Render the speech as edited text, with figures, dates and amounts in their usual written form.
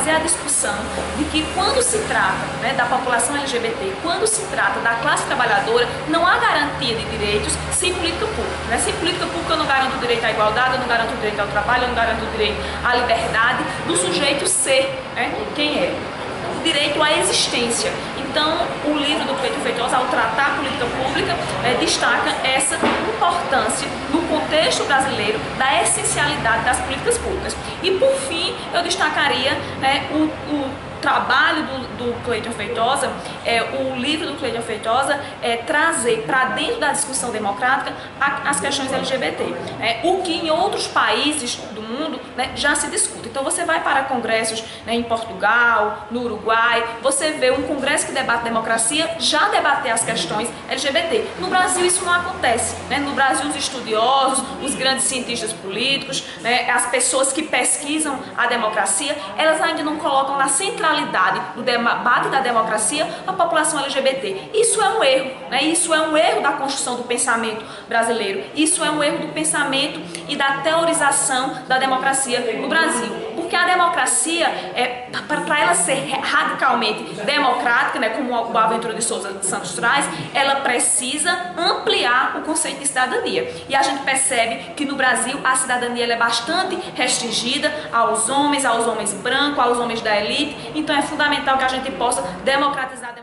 trazer a discussão de que quando se trata, né, da população LGBT, quando se trata da classe trabalhadora, não há garantia de direitos sem política pública. Né? Sem política pública eu não garanto o direito à igualdade, eu não garanto o direito ao trabalho, eu não garanto o direito à liberdade do sujeito ser, né, quem é. O direito à existência. Então, o livro do Cleiton Feitosa, ao tratar a política pública, destaca essa importância no contexto brasileiro da essencialidade das políticas públicas. E, por fim, eu destacaria o trabalho do Cleiton Feitosa, o livro do Cleiton Feitosa trazer para dentro da discussão democrática as questões LGBT, o que em outros países do mundo, né, já se discute. Então você vai para congressos, né, em Portugal, no Uruguai, você vê um congresso que debate democracia já debater as questões LGBT. No Brasil isso não acontece. Né? No Brasil os estudiosos, os grandes cientistas políticos, né, as pessoas que pesquisam a democracia, elas ainda não colocam na centralidade do debate da democracia a população LGBT. Isso é um erro, né? Isso é um erro da construção do pensamento brasileiro. Isso é um erro do pensamento e da teorização da democracia no Brasil. Porque a democracia, para ela ser radicalmente democrática, né, como o Boaventura de Souza Santos traz, ela precisa ampliar o conceito de cidadania. E a gente percebe que no Brasil a cidadania ela é bastante restringida aos homens brancos, aos homens da elite. Então é fundamental que a gente possa democratizar a democracia.